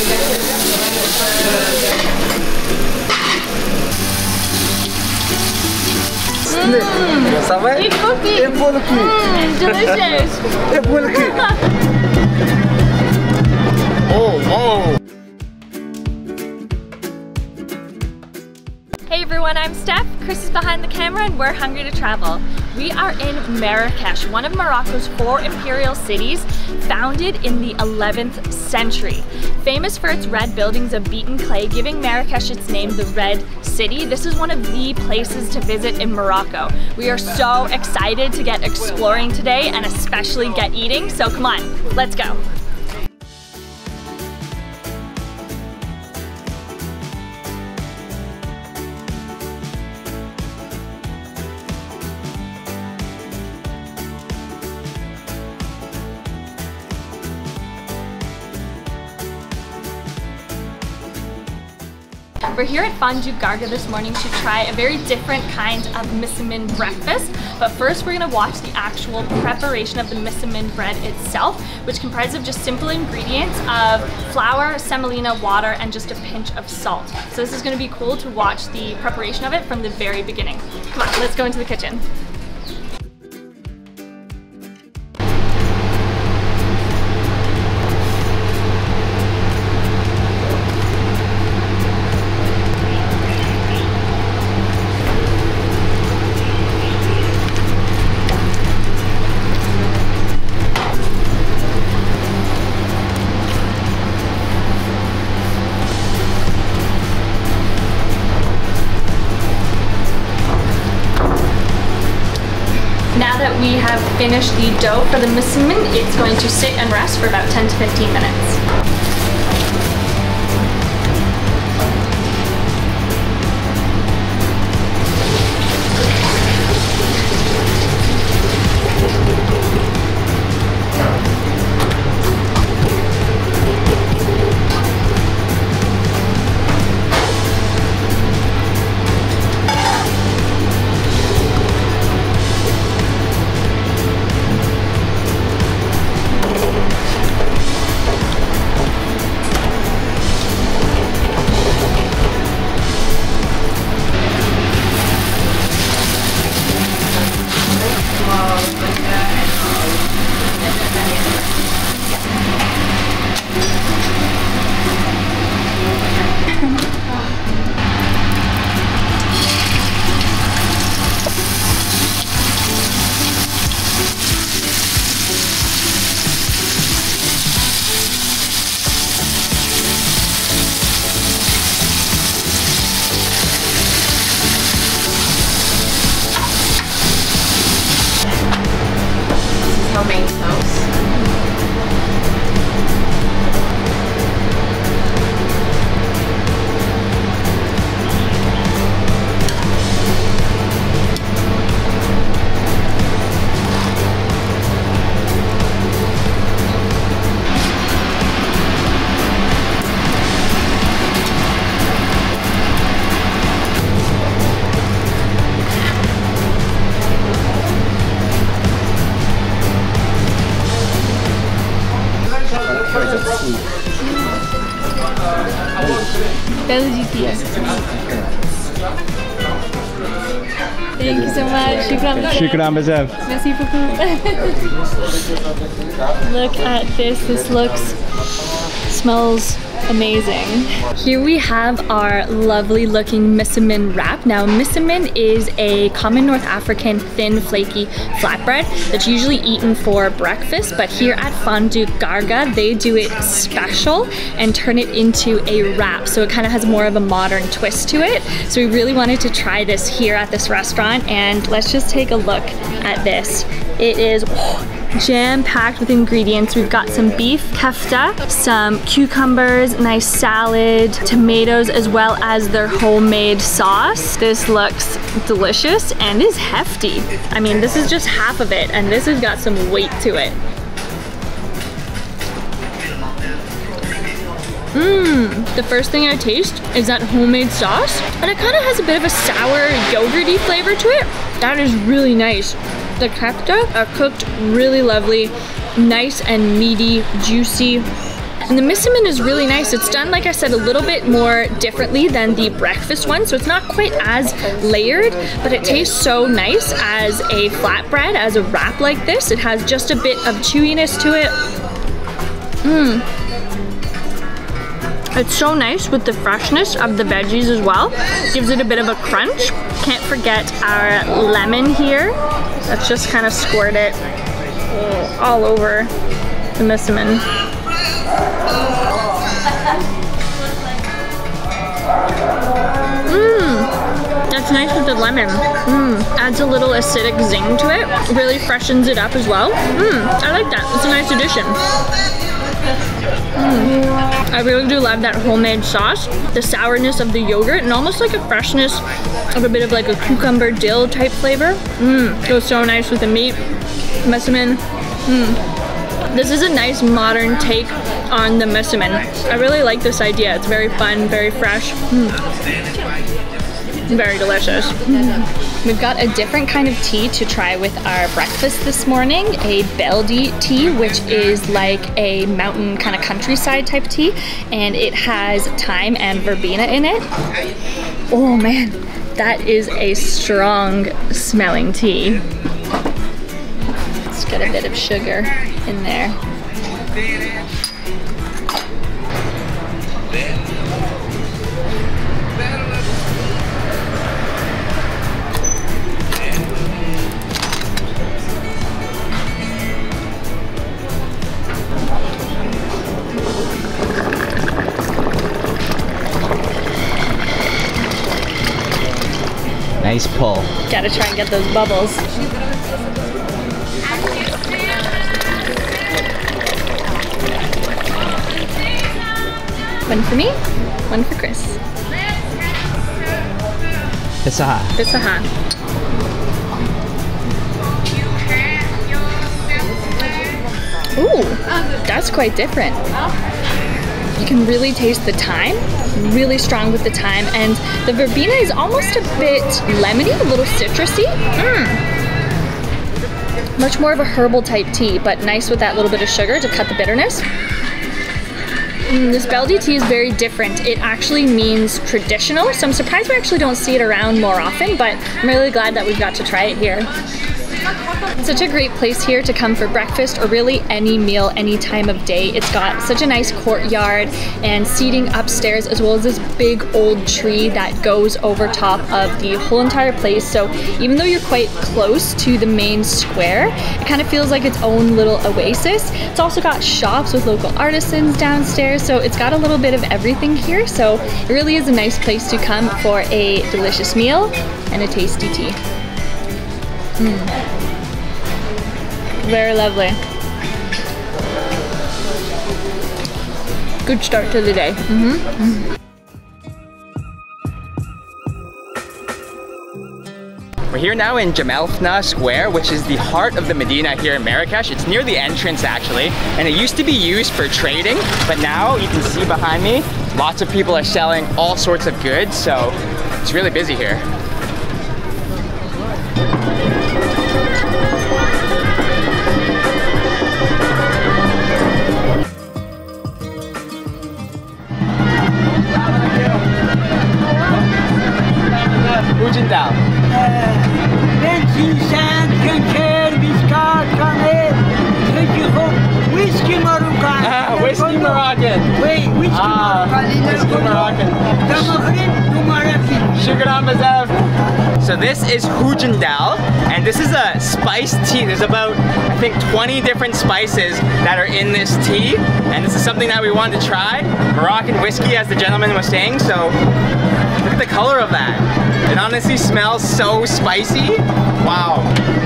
Ça va? Et cookie. Et pour le cul. Delicious. Et pour le cul. Oh, oh. Hey everyone, I'm Steph. Chris is behind the camera and we're hungry to travel. We are in Marrakesh, one of Morocco's 4 imperial cities, founded in the 11th century. Famous for its red buildings of beaten clay, giving Marrakesh its name, the Red City. This is one of the places to visit in Morocco. We are so excited to get exploring today and especially get eating, so come on, let's go. We're here at Foundouk Gargaa this morning to try a very different kind of Msemen breakfast. But first we're going to watch the actual preparation of the Msemen bread itself, which comprises of just simple ingredients of flour, semolina, water, and just a pinch of salt. So this is going to be cool to watch the preparation of it from the very beginning. Come on, let's go into the kitchen. Now that we have finished the dough for the Msemen, it's going to sit and rest for about 10 to 15 minutes. Homemade toast. Thank you so much. Shukran Bazav. Merci beaucoup. Look at this. This smells amazing. Here we have our lovely looking Msemen wrap. Now Msemen is a common North African thin flaky flatbread that's usually eaten for breakfast, but here at Foundouk Gargaa they do it special and turn it into a wrap, so it kind of has more of a modern twist to it. So we really wanted to try this here at this restaurant, and let's just take a look at this. It is jam-packed with ingredients. We've got some beef kefta, some cucumbers, nice salad, tomatoes, as well as their homemade sauce. This looks delicious and is hefty. I mean, this is just half of it, and this has got some weight to it. The first thing I taste is that homemade sauce, and it kind of has a bit of a sour, yogurty flavor to it. That is really nice. The kefta are cooked really lovely, nice and meaty, juicy. And And the Msemen is really nice. It's done, like I said, a little bit more differently than the breakfast one, so it's not quite as layered, but it tastes so nice as a flatbread, as a wrap like this. It has just a bit of chewiness to it. It's so nice with the freshness of the veggies as well. Gives it a bit of a crunch. Can't forget our lemon here. Let's just kind of squirt it all over the Msemen. That's nice with the lemon. Adds a little acidic zing to it. Really freshens it up as well. I like that. It's a nice addition. I really do love that homemade sauce, the sourness of the yogurt, and almost like a freshness of a bit of like a cucumber dill type flavor. Goes so nice with the meat. Msemen. This is a nice modern take on the Msemen. I really like this idea. It's very fun, very fresh. Very delicious. We've got a different kind of tea to try with our breakfast this morning, a Beldi tea, which is like a mountain kind of countryside type tea, and it has thyme and verbena in it. Oh man, that is a strong smelling tea. Let's get a bit of sugar in there. Nice pull. Gotta try and get those bubbles. One for me, one for Chris. Bisaha. Bisaha. Ooh, that's quite different. You can really taste the thyme, really strong with the thyme, and the verbena is almost a bit lemony, a little citrusy. Much more of a herbal type tea, but nice with that little bit of sugar to cut the bitterness. This Beldi tea is very different. It actually means traditional, so I'm surprised we actually don't see it around more often, but I'm really glad that we've got to try it here. Such a great place here to come for breakfast, or really any meal, any time of day. It's got such a nice courtyard and seating upstairs, as well as this big old tree that goes over top of the whole entire place. So even though you're quite close to the main square, it kind of feels like its own little oasis. It's also got shops with local artisans downstairs, so it's got a little bit of everything here. So it really is a nice place to come for a delicious meal and a tasty tea. Very lovely. Good start to the day. We're here now in Jamalfna Square, which is the heart of the Medina here in Marrakesh. It's near the entrance actually, and it used to be used for trading, but now you can see behind me, lots of people are selling all sorts of goods, so it's really busy here. Khoudenjal. Whiskey Moroccan. Whiskey Moroccan. Whiskey Moroccan. Shukran Bazaf. So this is khoudenjal, and this is a spiced tea. There's about, I think, 20 different spices that are in this tea, and this is something that we wanted to try. Moroccan whiskey, as the gentleman was saying, so look at the color of that. It honestly smells so spicy. Wow.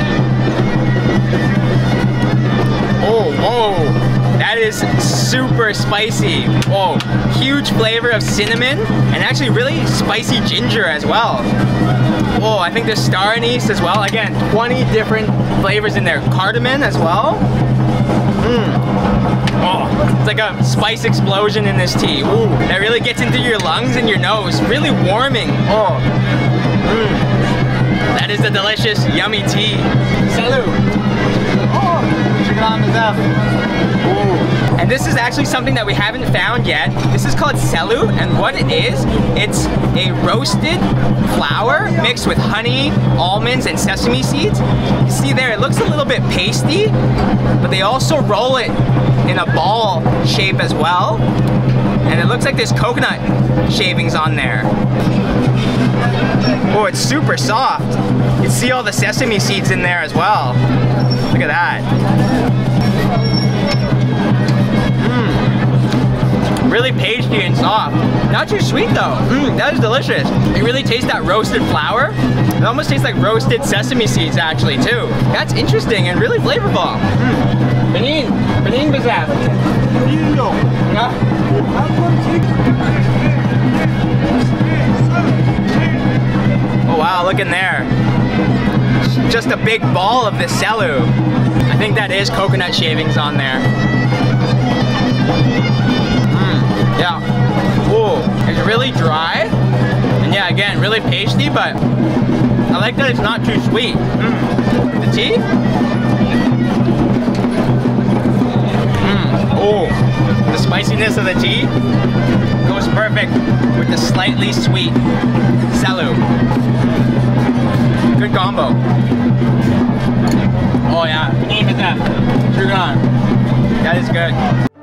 Oh, whoa. That is super spicy. Oh, huge flavor of cinnamon and actually really spicy ginger as well. Oh, I think there's star anise as well. Again, 20 different flavors in there. Cardamom as well. Oh, it's like a spice explosion in this tea. Ooh, that really gets into your lungs and your nose. Really warming. Oh. That is the delicious, yummy tea. Salut. Oh. And this is actually something that we haven't found yet. This is called selu, and what it is, it's a roasted flour mixed with honey, almonds, and sesame seeds. You see there, it looks a little bit pasty, but they also roll it in a ball shape as well. And it looks like there's coconut shavings on there. Oh, it's super soft. You can see all the sesame seeds in there as well. Look at that. Really pasty and soft. Not too sweet though. That is delicious. You really taste that roasted flour. It almost tastes like roasted sesame seeds actually too. That's interesting and really flavorful. Benin bezaf. Oh wow, look in there. Just a big ball of this selu. I think that is coconut shavings on there. Yeah. Ooh, it's really dry. And yeah, again, really pasty, but I like that it's not too sweet. The tea? Oh, the spiciness of the tea goes perfect with the slightly sweet selu. Good combo. Oh yeah, that is good.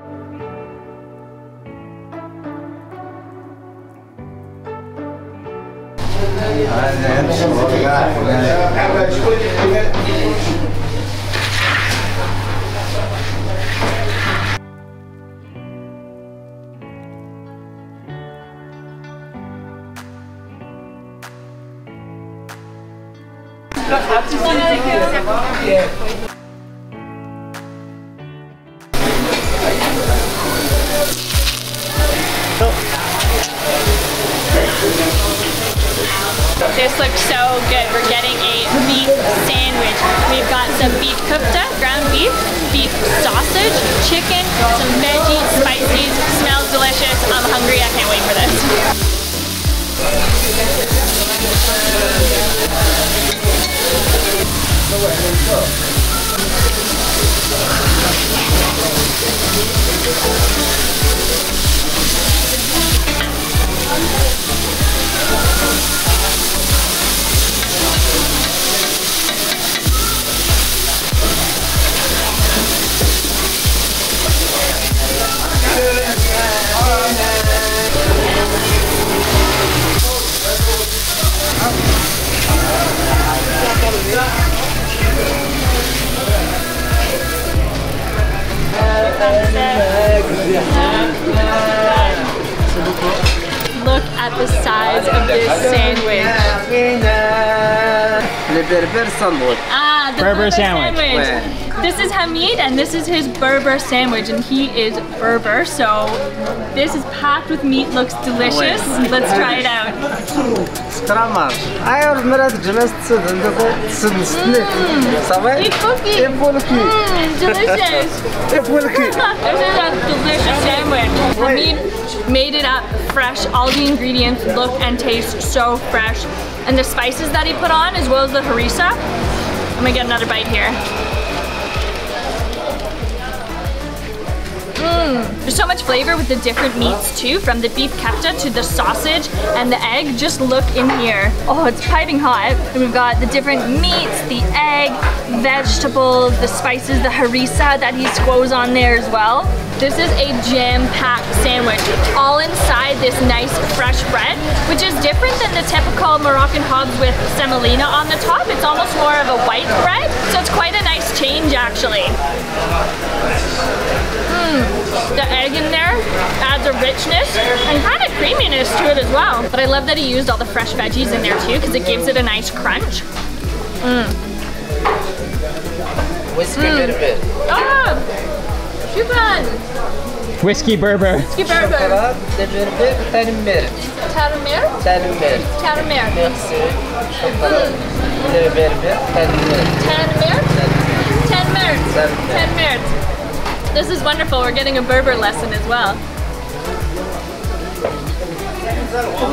This looks so good. We're getting a beef sandwich. We've got some beef kofta, ground beef, beef sausage, chicken, some veggies, spices. Smells delicious. I'm hungry. I can't wait for this. Look at the size of this sandwich. Berber sandwich. Ah, the Berber sandwich. This is Hamid and this is his Berber sandwich, and he is Berber, so this is packed with meat, looks delicious. Let's try it out. Delicious. This is a delicious sandwich. Hamid made it up fresh. All the ingredients look and taste so fresh. And the spices that he put on, as well as the harissa. I'm gonna get another bite here. There's so much flavor with the different meats too, from the beef kefta to the sausage and the egg. Just look in here. Oh, it's piping hot. And we've got the different meats, the egg, vegetables, the spices, the harissa that he squoze on there as well. This is a jam-packed sandwich, all inside this nice fresh bread, which is different than the typical Moroccan hobs with semolina on the top. It's almost more of a white bread, so it's quite a nice change actually. The egg in there adds a richness and kind of creaminess to it as well. But I love that he used all the fresh veggies in there too, because it gives it a nice crunch. Whiskey Berber. Ah! Shukran! Whiskey Berber. Whiskey Berber. Tanumer. Tarumer? Tanumer. Tarumer. Merci. Berber. Tanumer. Tarumer? 10 minutes. 10 minutes. This is wonderful. We're getting a Berber lesson as well.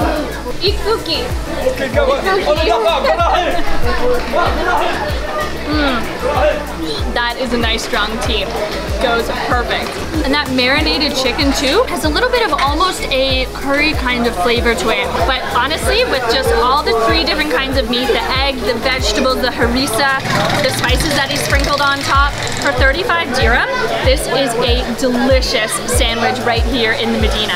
Eat cookie. That is a nice strong tea. Goes perfect. And that marinated chicken too has a little bit of almost a curry kind of flavor to it. But honestly, with just all the 3 different kinds of meat, the egg, the vegetables, the harissa, the spices that he sprinkled on top, for 35 dirham, this is a delicious sandwich right here in the Medina.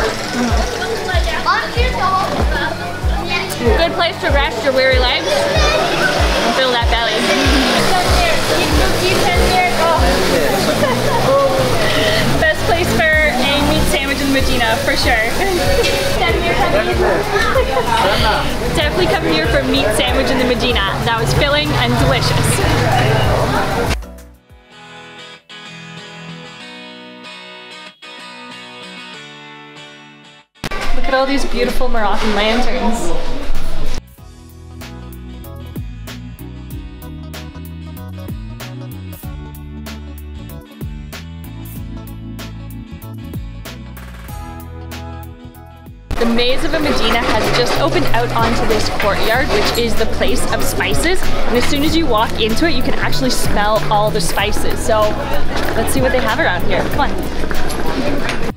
Good place to rest your weary legs and fill that belly. Best place for a meat sandwich in Medina, for sure. Definitely come here for meat sandwich in the Medina. That was filling and delicious. Look at all these beautiful Moroccan lanterns. The Maze of a Medina has just opened out onto this courtyard, which is the place of spices. And as soon as you walk into it, you can actually smell all the spices. So let's see what they have around here. Come on.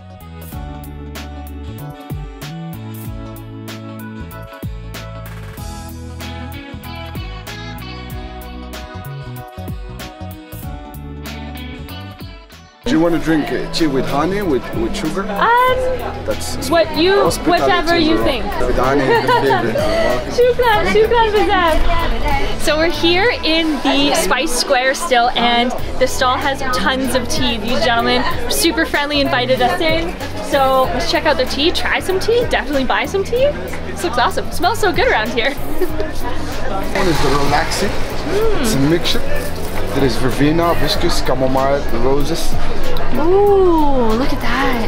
Do you want to drink tea with honey, with sugar? That's Whatever you think. With honey, Shukran Bazab. So we're here in the Spice Square still, and the stall has tons of tea. These gentlemen super friendly, invited us in. So let's check out their tea, try some tea, definitely buy some tea. This looks awesome. It smells so good around here. one is the relaxing. It's a mixture. There is verbena, hibiscus, chamomile, roses. Ooh, look at that.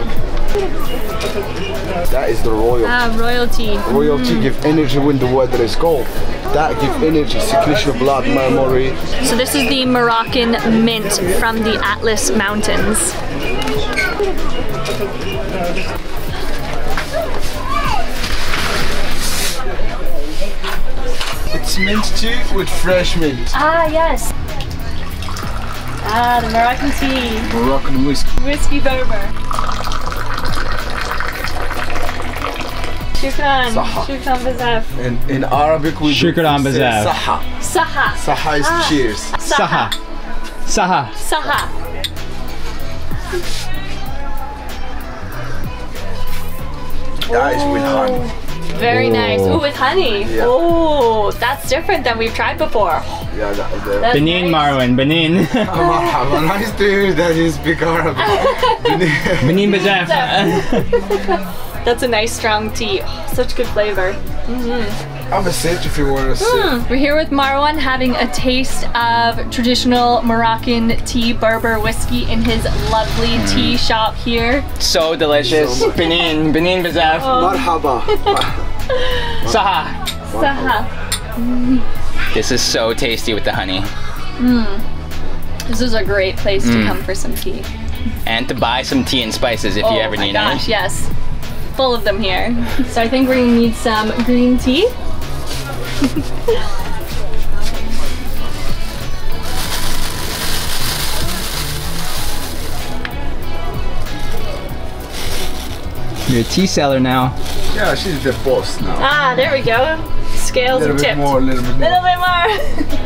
That is the royalty. Royalty. Royalty give energy when the weather is cold. That give energy, circulation of blood, memory. So this is the Moroccan mint from the Atlas Mountains. It's mint tea with fresh mint. Ah, yes. Ah, the Moroccan tea. Moroccan whiskey. Whiskey Berber. Shukran. Saha. Shukran Bazaf. In Arabic we Shukran say Bazaf. Saha. Saha. Saha is cheers. Saha. Saha. Saha. That is with honey. Very nice. Ooh, with honey. Yeah. Oh, that's different than we've tried before. Yeah, That's Benin, nice. Marwan, Benin. Marhaba, nice to hear that you speak Arabic. Benin Bazaf. That's a nice strong tea. Oh, such good flavor. Have a sit if you want to sit. We're here with Marwan having a taste of traditional Moroccan tea, Berber whiskey in his lovely tea shop here. So delicious. Benin Bazaf. Marhaba. Saha. Saha. This is so tasty with the honey. This is a great place to come for some tea. And to buy some tea and spices if you ever need Oh my gosh, any. yes. Full of them here. So I think we're gonna need some green tea. You're a tea seller now. Yeah, she's the boss now. Ah, there we go. Scales A and little tipped. bit more, a little bit more. Little bit more.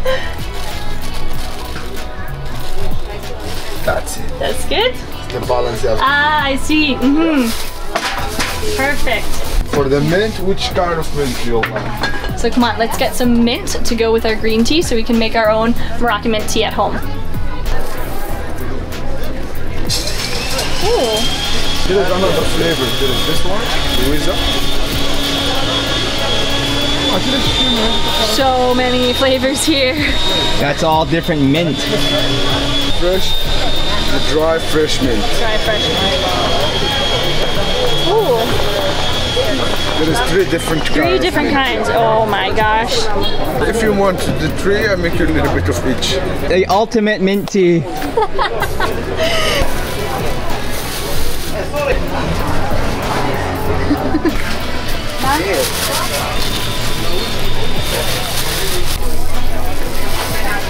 That's it. That's good. The balance of Ah, I see. Perfect. For the mint, which kind of mint do you want? So come on, let's get some mint to go with our green tea so we can make our own Moroccan mint tea at home. Ooh. There is another flavor. There is this one, Louisa. So many flavors here. That's all different mint. Fresh, the dry fresh mint. Try fresh. Ooh. There is three different kinds. Three different kinds. Oh my gosh. If you want the three, I make you a little bit of each. The ultimate mint tea.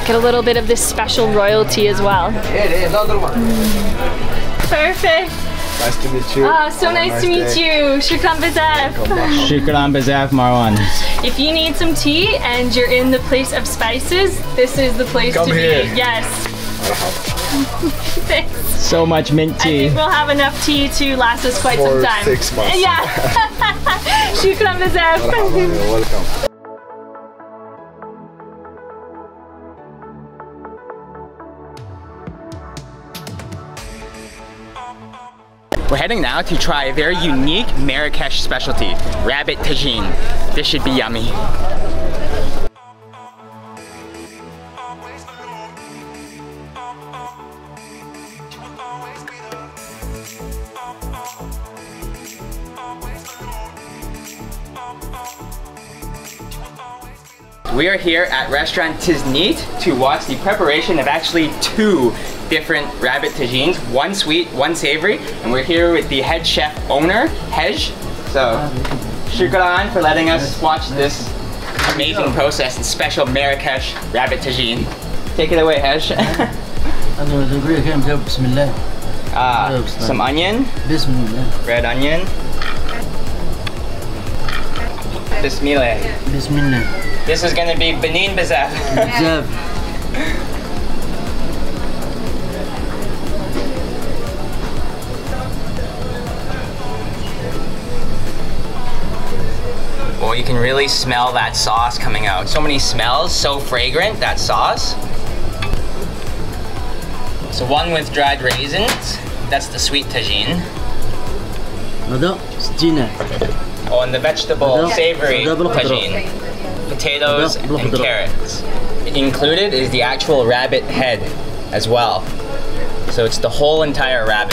Get a little bit of this special royalty as well. Another one. Perfect. Nice to meet you. Ah, so nice to meet you. Shukran Bazaf. Shukran Bazaf, Marwan. If you need some tea and you're in the place of spices, this is the place to here. be. Yes. Thanks. So much mint I tea. think we'll have enough tea to last us quite some time. 6 months. Yeah. Shukran Bazaf. You're welcome. We're heading now to try a very unique Marrakesh specialty, rabbit tagine. This should be yummy. We are here at restaurant Tiznit to watch the preparation of actually 2 different rabbit tagines, one sweet, one savory, and we're here with the head chef owner, Hej. So, shukran for letting us watch this amazing process and special Marrakesh rabbit tagine. Take it away, Hej. Some onion, red onion. Bismillah. This is gonna be Benin Bazaf. Well, you can really smell that sauce coming out. So many smells, so fragrant, that sauce. So one with dried raisins, that's the sweet tagine. Oh, and the vegetable savory tagine. Potatoes and carrots. Included is the actual rabbit head as well. So it's the whole entire rabbit.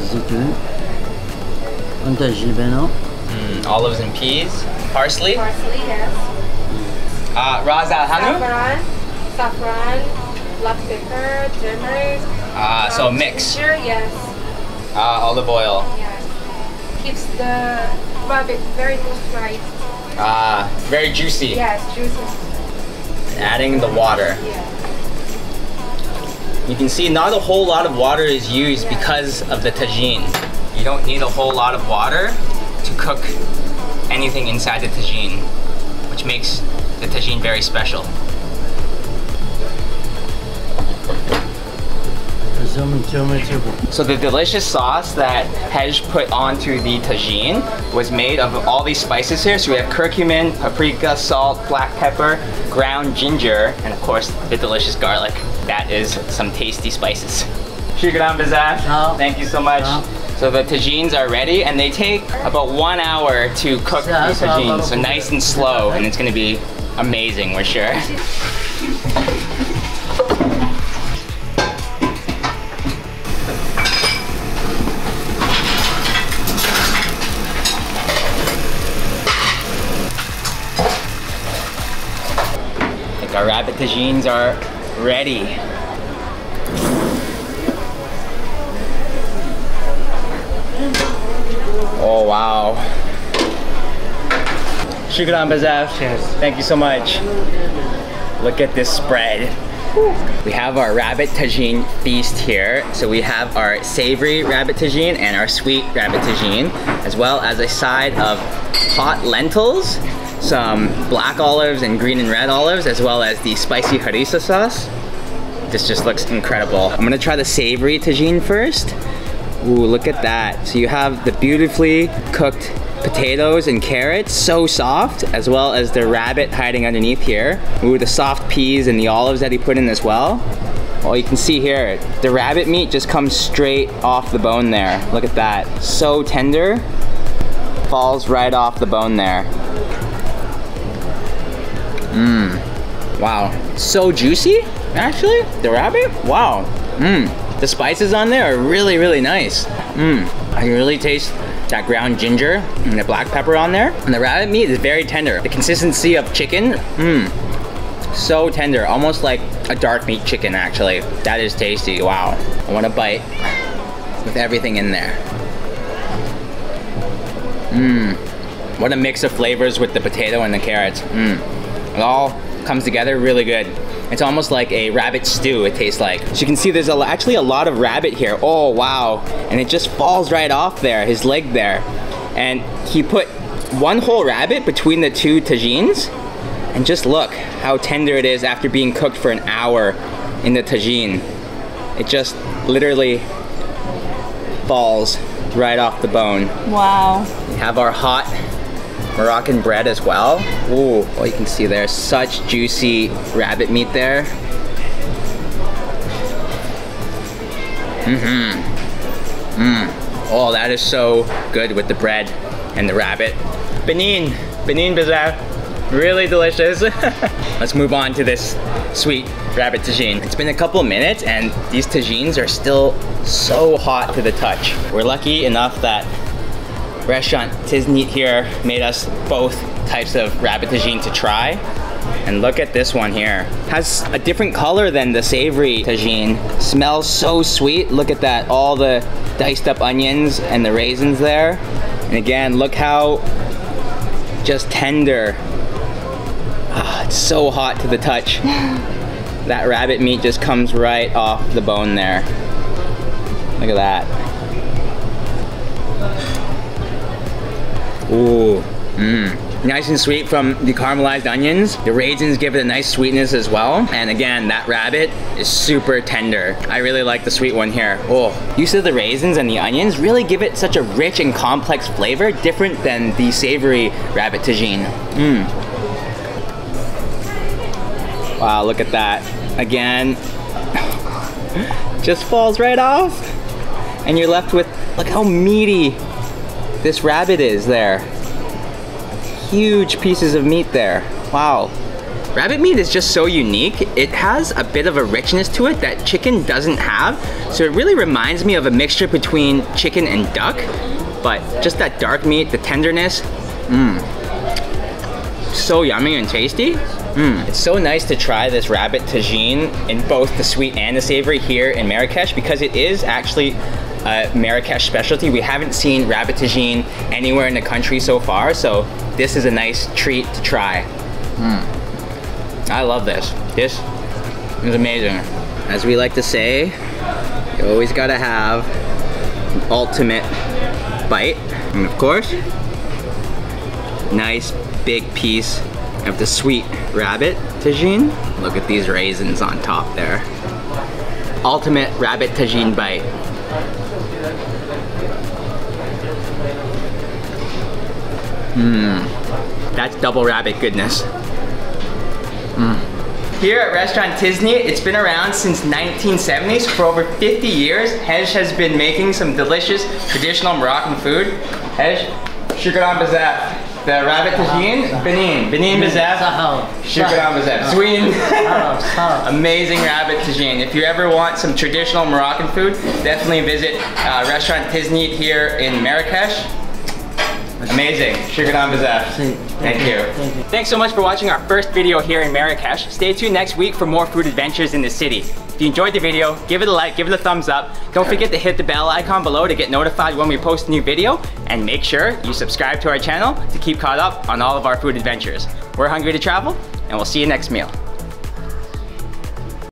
Olives and peas. Parsley. Parsley, yes. Ras al hanu. Saffron, black pepper, turmeric. So a mix. Ginger, yes. Olive oil. Yes. Keeps the rabbit very moisturized. Very juicy. Yes, juicy. Adding the water. Yeah. You can see not a whole lot of water is used because of the tagine. You don't need a whole lot of water to cook anything inside the tagine, which makes the tagine very special. So the delicious sauce that Hej put onto the tagine was made of all these spices here. So we have curcumin, paprika, salt, black pepper, ground ginger, and of course the delicious garlic. That is some tasty spices. Shukran Bazaf. Thank you so much. So the tagines are ready and they take about 1 hour to cook the tagines. So nice and slow, and it's gonna be amazing, we're sure. Our rabbit tagines are ready. Oh wow. Shukran Bazaf. Thank you so much. Look at this spread. We have our rabbit tagine feast here. So we have our savory rabbit tagine and our sweet rabbit tagine, as well as a side of hot lentils, some black olives and green and red olives, as well as the spicy harissa sauce. This just looks incredible. I'm gonna try the savory tagine first. Ooh, look at that. So you have the beautifully cooked potatoes and carrots, so soft, as well as the rabbit hiding underneath here. Ooh, the soft peas and the olives that he put in as well. Well, you can see here, the rabbit meat just comes straight off the bone there. Look at that. So tender, falls right off the bone there. Mmm. Wow. So juicy, actually. The rabbit? Wow. Mmm. The spices on there are really, really nice. Mmm. I can really taste that ground ginger and the black pepper on there. And the rabbit meat is very tender. The consistency of chicken, mmm. So tender, almost like a dark meat chicken, actually. That is tasty, wow. I want a bite with everything in there. Mmm. What a mix of flavors with the potato and the carrots. Mmm. It all comes together really good. It's almost like a rabbit stew, it tastes like. So you can see there's actually a lot of rabbit here. Oh, wow. And it just falls right off there, his leg there. And he put one whole rabbit between the two tagines. And just look how tender it is after being cooked for an hour in the tagine. It just literally falls right off the bone. Wow. We have our hot Moroccan bread as well. Ooh, well, you can see there's such juicy rabbit meat there. Oh, that is so good with the bread and the rabbit. Benin bazaar. Really delicious. Let's move on to this sweet rabbit tagine. It's been a couple of minutes and these tagines are still so hot to the touch. We're lucky enough that restaurant TAGINE here made us both types of rabbit tagine to try. And look at this one here. Has a different color than the savory tagine. Smells so sweet. Look at that, all the diced up onions and the raisins there. And again, look how just tender. Ah, it's so hot to the touch. That rabbit meat just comes right off the bone there. Look at that. Ooh, nice and sweet from the caramelized onions. The raisins give it a nice sweetness as well. And again, that rabbit is super tender. I really like the sweet one here. Oh, use of the raisins and the onions really give it such a rich and complex flavor, different than the savory rabbit tagine. Wow, look at that. Again, just falls right off. And you're left with, look how meaty this rabbit is there. Huge pieces of meat there. Wow. Rabbit meat is just so unique. It has a bit of a richness to it that chicken doesn't have. So it really reminds me of a mixture between chicken and duck. But just that dark meat, the tenderness. So yummy and tasty. It's so nice to try this rabbit tagine in both the sweet and the savory here in Marrakesh because it is actually a Marrakesh specialty. We haven't seen rabbit tagine anywhere in the country so far, so this is a nice treat to try. I love this. This is amazing. As we like to say, you always gotta have an ultimate bite. And of course, nice big piece of the sweet rabbit tagine. Look at these raisins on top there. Ultimate rabbit tagine bite. That's double rabbit goodness. Here at restaurant TAGINE, it's been around since 1970s. For over 50 years, Hej has been making some delicious traditional Moroccan food. Hej, shukran bazaf. The rabbit tagine, Benin bazaf, shukran bazaf. Sweet, amazing rabbit tagine. If you ever want some traditional Moroccan food, definitely visit restaurant TAGINE here in Marrakesh. Amazing. Shukran bazaf. Thank you. Thanks so much for watching our first video here in Marrakesh. Stay tuned next week for more food adventures in the city. If you enjoyed the video, give it a like, give it a thumbs up. Don't forget to hit the bell icon below to get notified when we post a new video. And make sure you subscribe to our channel to keep caught up on all of our food adventures. We're hungry to travel, and we'll see you next meal.